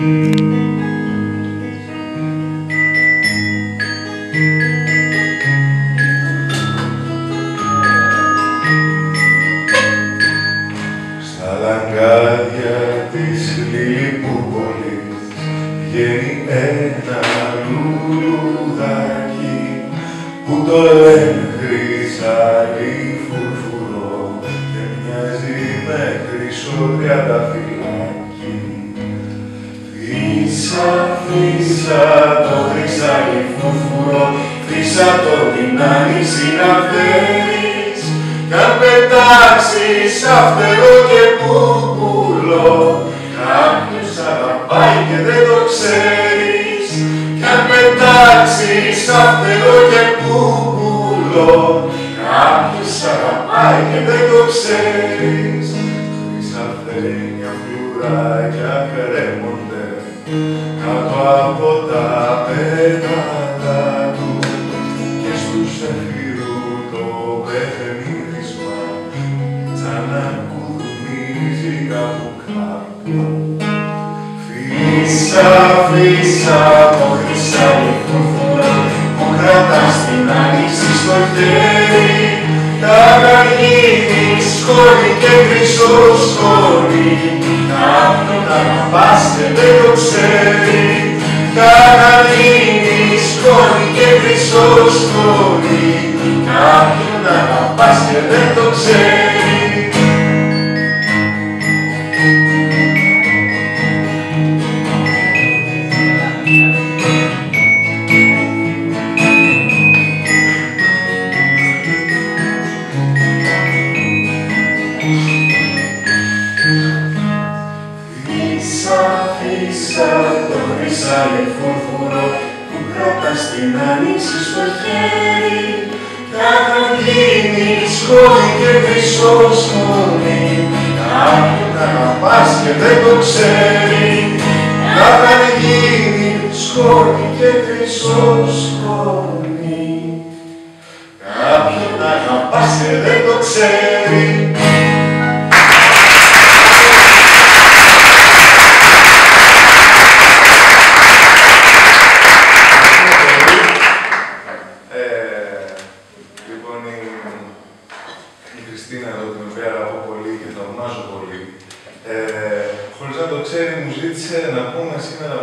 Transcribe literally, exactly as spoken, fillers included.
Στα λαγκάδια της Λιπούπολης βγαίνει ένα λουλουδάκι που το λένε χρυσάρι φουρφουρό και μοιάζει με χρυσό τριανταφυλάκι. Φύσα, φύσα το χρυσάρι φουρφουρό, φύσα το την άνοιξη να φέρεις κι αν πετάξεις αυτερό και πουπουλό κάποιος αγαπάει και δεν το ξέρεις κι αν πετάξεις αυτερό και πουπουλό κάποιος αγαπάει και δεν το ξέρεις. Χρυσαφένια φλουράκια κρέμονται κάτω από τα πέταλα του και στους εχειρού το παιχνίδισμα σαν να κουδουνίζει κάπου κάπου. Φύσα, φύσα το χρυσάρι φουρφουρό που κρατάς την άνοιξη στο χέρι τα γαργίδι, σκόνη και χρυσό σκόνη κάποιον αγαπάς και δεν το ξέρει. Τα γαργίδι, σκόνη και χρυσό σκόνη κάποιον αγαπάς και δεν το ξέρει. Το χρυσάρι φουρφουρό που κρατάς την άνοιξη στο χέρι θα γίνει σκόνη και χρυσό σκόνη κάποιον αγαπάς και δεν το ξέρει. Θα γίνει σκόνη και χρυσό σκόνη κάποιον αγαπάς και δεν το ξέρει. Εδώ την οποία αγαπώ πολύ και θαυμάζω πολύ. Ε, χωρίς να το ξέρει, μου ζήτησε να πούμε σήμερα